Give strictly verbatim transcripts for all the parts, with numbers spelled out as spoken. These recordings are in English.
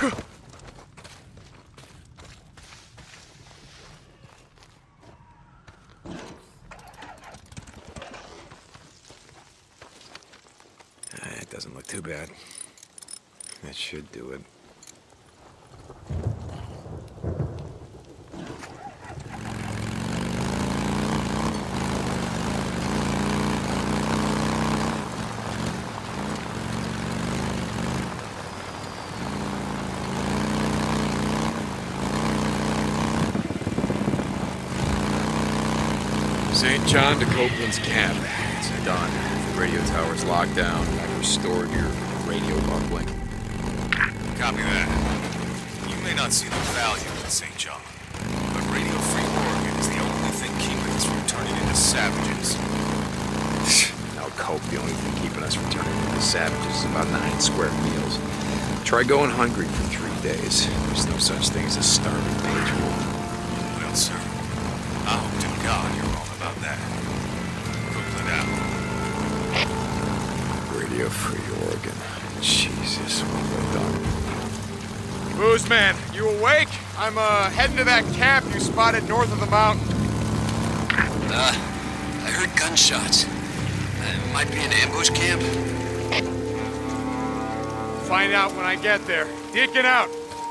It doesn't look too bad. That should do it. Saint John to Copeland's camp. It's done. The radio tower's locked down. I've restored your radio uplink. Copy that. You may not see the value in Saint John, but Radio Free Oregon is the only thing keeping us from turning into savages. Now, Cope, the only thing keeping us from turning into savages is about nine square meals. Try going hungry for three days. There's no such thing as a starving patriot. Well, sir, I hope to God you're wrong about that. Copeland out. Radio Free Oregon. Jesus, what have I done? Booze man, you awake? I'm uh heading to that camp you spotted north of the mountain. Uh, I heard gunshots. Uh, might be an ambush camp. Find out when I get there. Deacon out.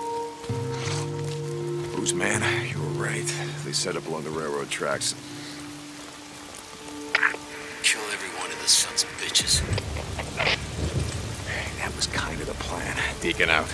Booze man, you were right. They set up along the railroad tracks. Kill every one of the sons of bitches. That was kind of the plan. Deacon out.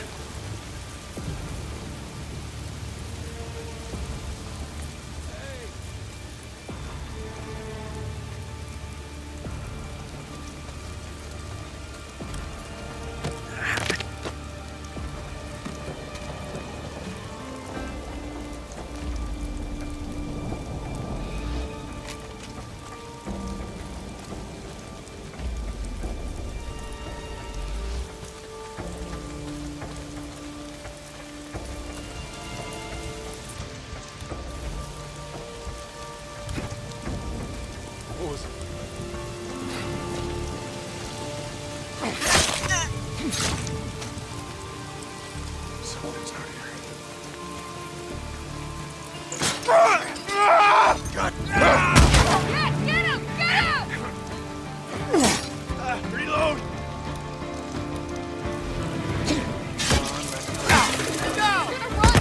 Something's not here. God. Get, get him! Get him! Uh, reload! Go! Gonna run!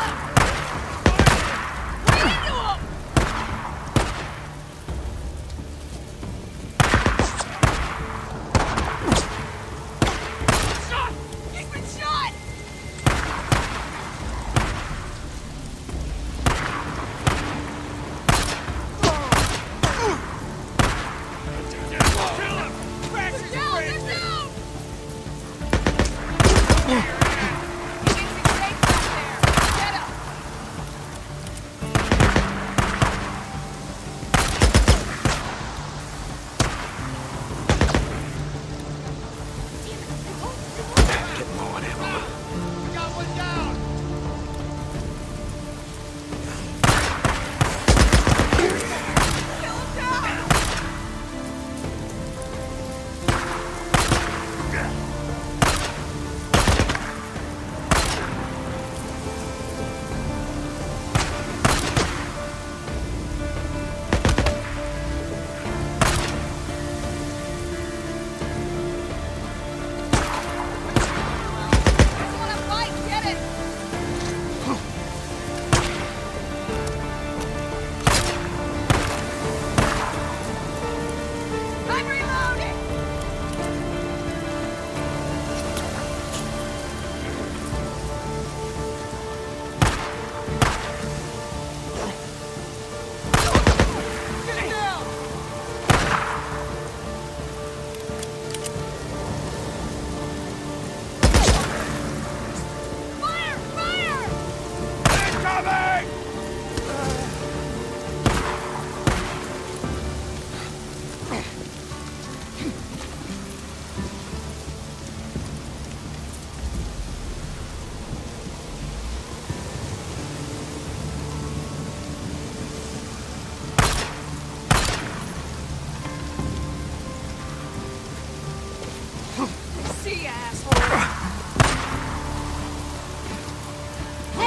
Right into him! Shot! He's been shot!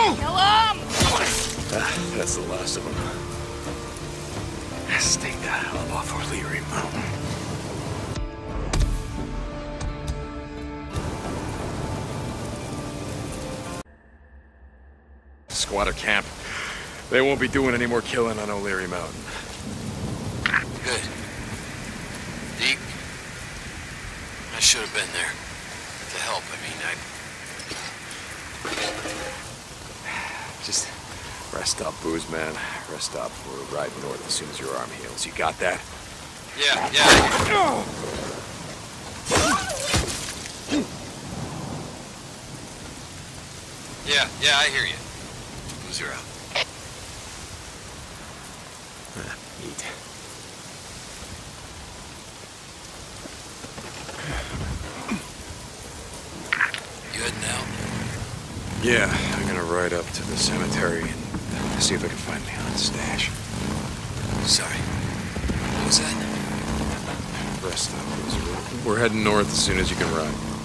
Kill him! Ah, that's the last of them. Stay the hell off O'Leary Mountain. Squatter camp. They won't be doing any more killing on O'Leary Mountain. Good. Deke, I should have been there. To help, I mean, I... Just rest up, Booze Man. Rest up. We're riding north as soon as your arm heals. You got that? Yeah, yeah. Yeah, yeah, I hear you. Boozer out. Neat. You heading out? Yeah, I'm gonna ride up to the cemetery and see if I can find Leon's stash. Sorry. What was that? Rest up, Boozer. We're heading north as soon as you can ride.